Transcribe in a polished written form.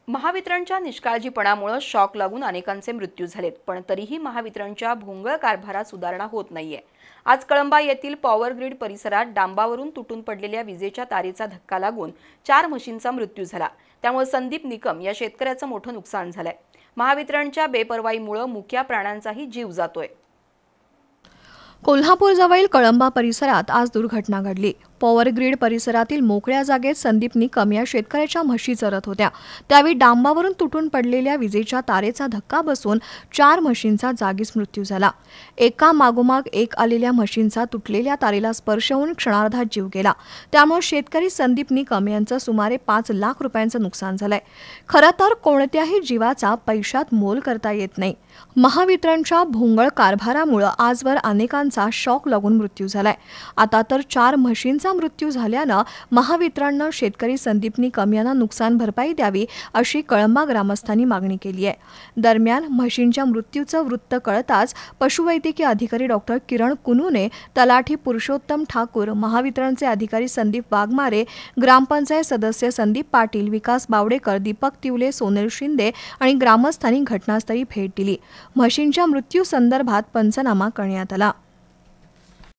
महावितरणच्या निष्काळजीपणामुळे शॉक लागून अनेकांचे मृत्यू झालेत, पण तरीही महावितरणच्या भोंगळ कारभारात सुधारणा होत नाहीये। आज कळंबा येथील पॉवर ग्रीड परिसरात डांबावरून तुटून पडलेल्या विजेच्या तारेचा धक्का लागून 4 म्हशींचा मृत्यू झाला। त्यामुळे संदीप निकम या शेतकऱ्याचं मोठं नुकसान झालंय। महावितरणच्या बेपर्वाईमुळे मुक्या प्राण्यांचाही जीव जातोय। कोल्हापूर जवळील कळंबा परिसरात आज दुर्घटना घडली। पॉवर ग्रीड परिसरातील मोकळ्या जागेत संदीप निकम या शेतकऱ्याच्या म्हशी चरत होत्या। त्यावेळी डांबावरून तुटून पडलेल्या विजेच्या तारेचा धक्का बसून 4 म्हशींचा जागीच मृत्यू झाला। एका मागोमाग एक आलेल्या म्हशींचा तुटलेल्या तारेला स्पर्श होऊन क्षणार्धात जीव गेला। त्यामुळे शेतकरी संदीप निकम यांचं सुमारे 5 लाख रुपयांचं नुकसान झालंय। खरं तर कोणत्याही जीवाचा पैशात मोल करता येत नाही। महावितरणच्या भोंगळ कारभारामुळे आजवर अनेकांचा शॉक लागून मृत्यू झालाय। आता तर 4 म्हशींचा मृत्यू झाल्यानं महावितरणनं शेतकरी संदीप निकम यांना नुकसान भरपाई द्यावी अशी कळंबा ग्रामस्थांनी मागणी केली आहे। दरम्यान म्हशींच्या मृत्यूचं वृत्त कळताच पशुवैद्यकीय अधिकारी डॉक्टर किरण कुनुने, तलाठी पुरुषोत्तम ठाकूर, महावितरणचे अधिकारी संदीप वाघमारे, ग्रामपंचायत सदस्य संदीप पाटील, विकास बावडेकर, दीपक तिवले, सोनेल शिंदे आणि ग्रामस्थांनी घटनास्थळी भेट दिली। म्हशींच्या मृत्यू संदर्भात पंचनामा करण्यात आला।